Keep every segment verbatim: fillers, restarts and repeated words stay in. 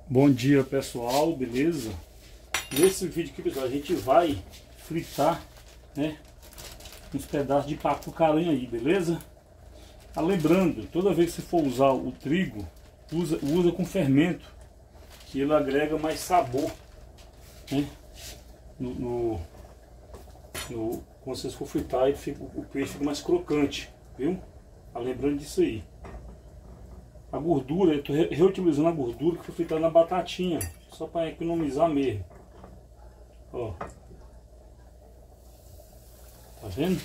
Bom dia, pessoal, beleza? Nesse vídeo aqui, pessoal, a gente vai fritar, né, uns pedaços de pacu caranha aí, beleza? Ah, lembrando, toda vez que você for usar o trigo, usa, usa com fermento, que ele agrega mais sabor, né? No, no, no, quando vocês for fritar, ele fica, o peixe fica mais crocante, viu? Ah, lembrando disso aí. A gordura, eu estou reutilizando a gordura que foi fritada na batatinha, só para economizar mesmo. Ó, tá vendo?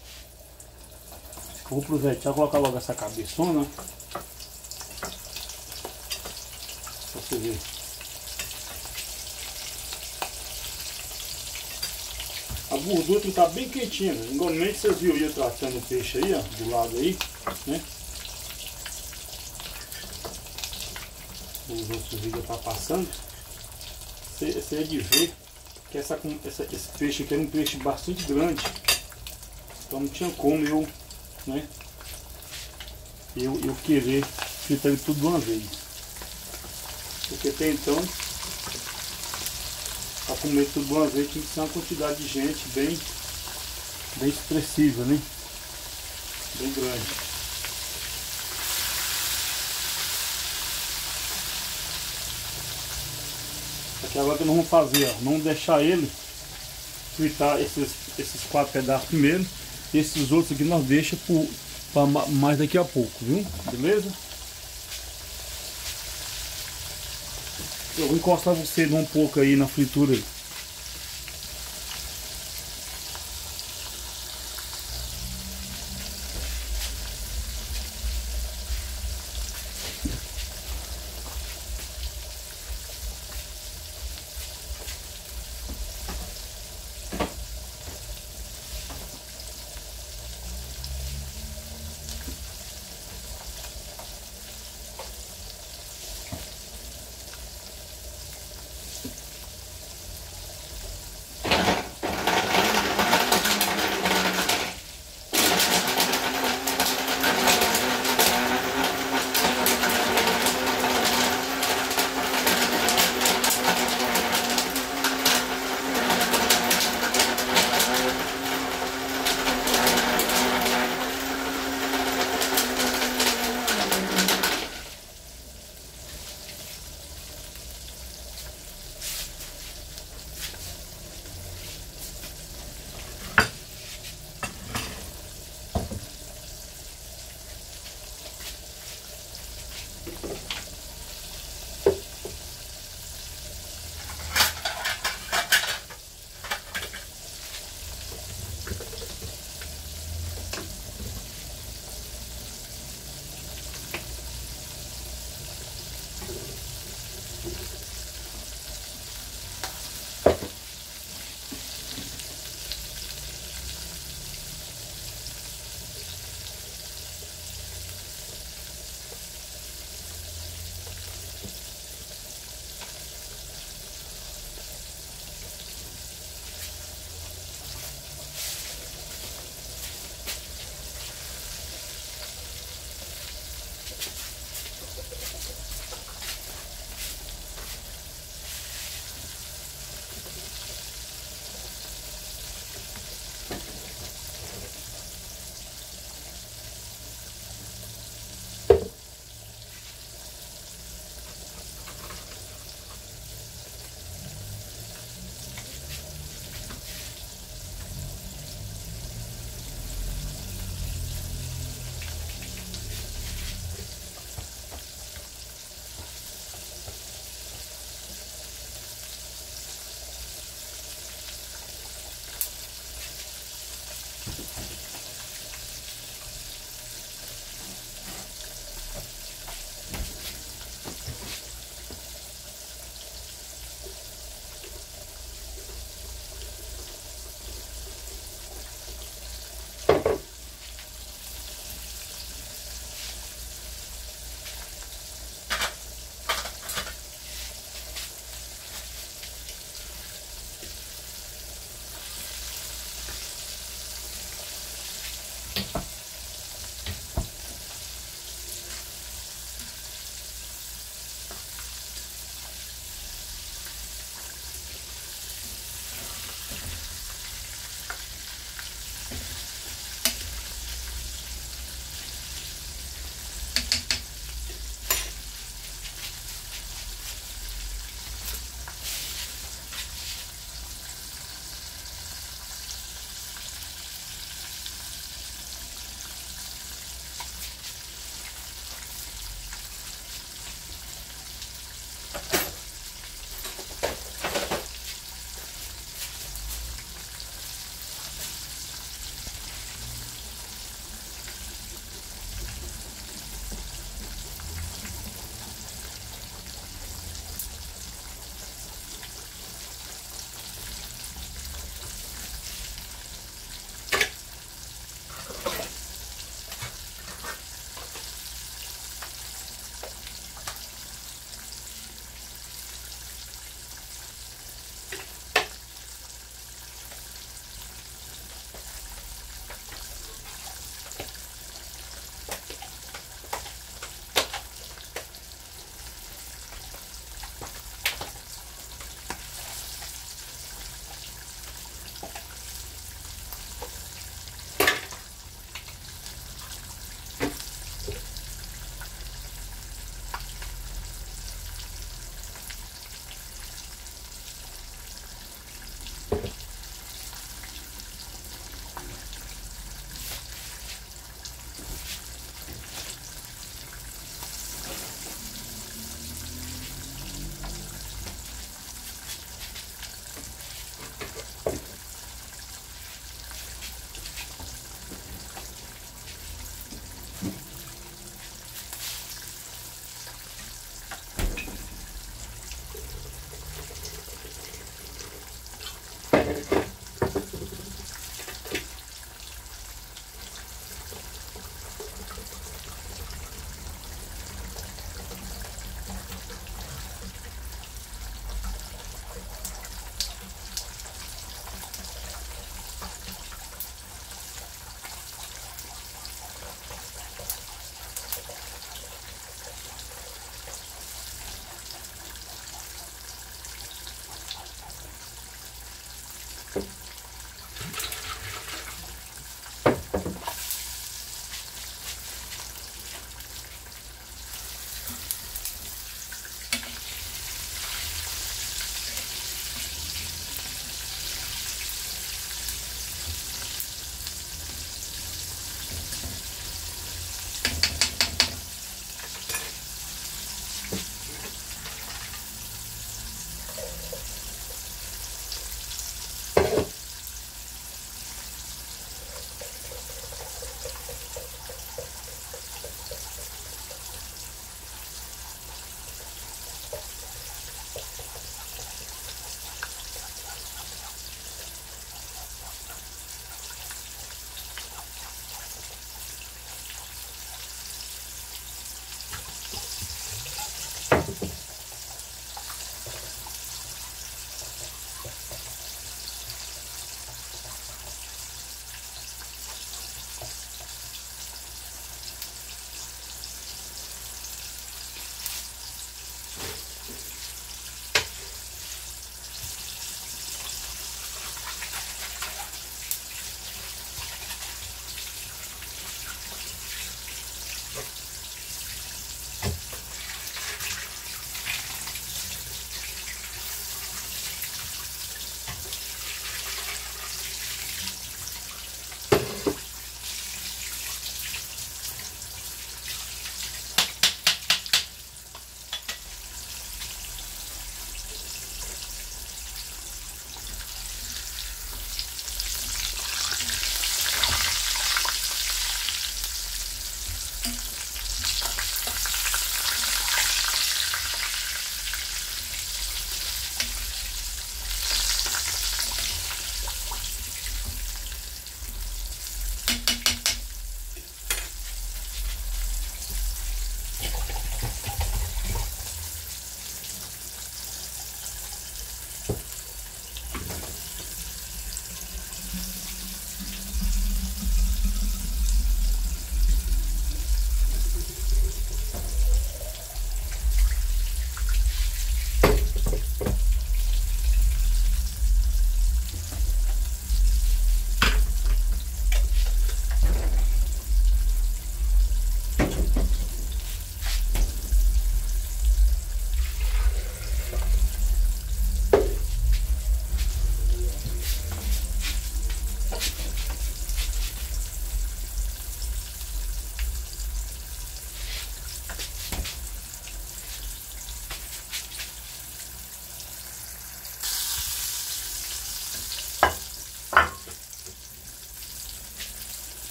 Eu vou aproveitar e colocar logo essa cabeçona pra você ver. A gordura tem que estar bem quentinha, né? Igualmente vocês viram eu tratando o peixe aí, ó, do lado aí, né? Os outros vídeos tá passando, você é de ver que essa, essa, esse peixe aqui era um peixe bastante grande, então não tinha como eu, né, eu, eu querer fritar ele tudo de uma vez, porque até então, para comer tudo de uma vez tinha que ser uma quantidade de gente bem, bem expressiva, né, bem grande. Aqui agora que nós vamos fazer, ó, não deixar ele fritar esses, esses quatro pedaços primeiro, esses outros aqui nós deixamos para mais daqui a pouco, viu? Beleza? Eu vou encostar você um pouco aí na fritura aí.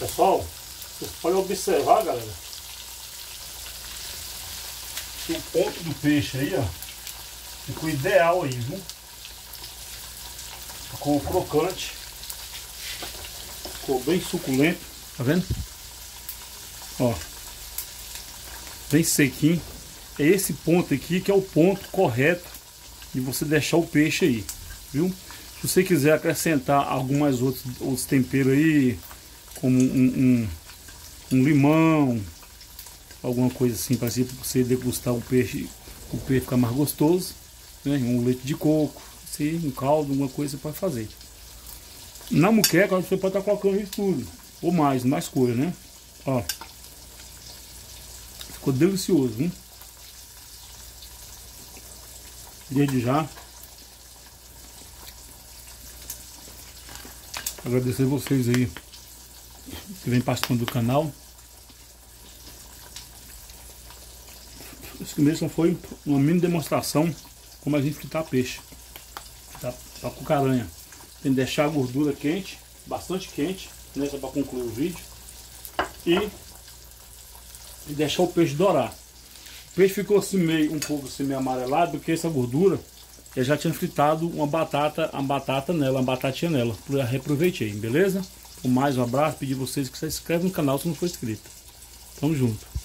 Pessoal, vocês podem observar, galera, que o ponto do peixe aí, ó, ficou ideal aí, viu? Ficou crocante, ficou bem suculento, tá vendo? Ó, bem sequinho. É esse ponto aqui que é o ponto correto de você deixar o peixe aí, viu? Se você quiser acrescentar algumas outros, outros temperos aí, como um, um, um limão, alguma coisa assim para você degustar o peixe, o peixe ficar mais gostoso, né? Um leite de coco, assim, um caldo, alguma coisa você pode fazer. Na muqueca você pode estar colocando isso tudo, ou mais, mais coisa, né? Ó, ficou delicioso, hein? Desde já agradecer vocês aí que vem participando do canal. Esse primeiro só foi uma mini demonstração como a gente fritar peixe, tá? Pra cucaranha tem que deixar a gordura quente, bastante quente, né? Só para concluir o vídeo, e, e deixar o peixe dourar. O peixe ficou assim meio, um pouco assim meio amarelado, porque essa gordura eu já tinha fritado uma batata, uma batata nela, uma batatinha nela. Eu reaproveitei, beleza? Com mais um abraço, pedir vocês que se inscrevam no canal se não for inscrito. Tamo junto.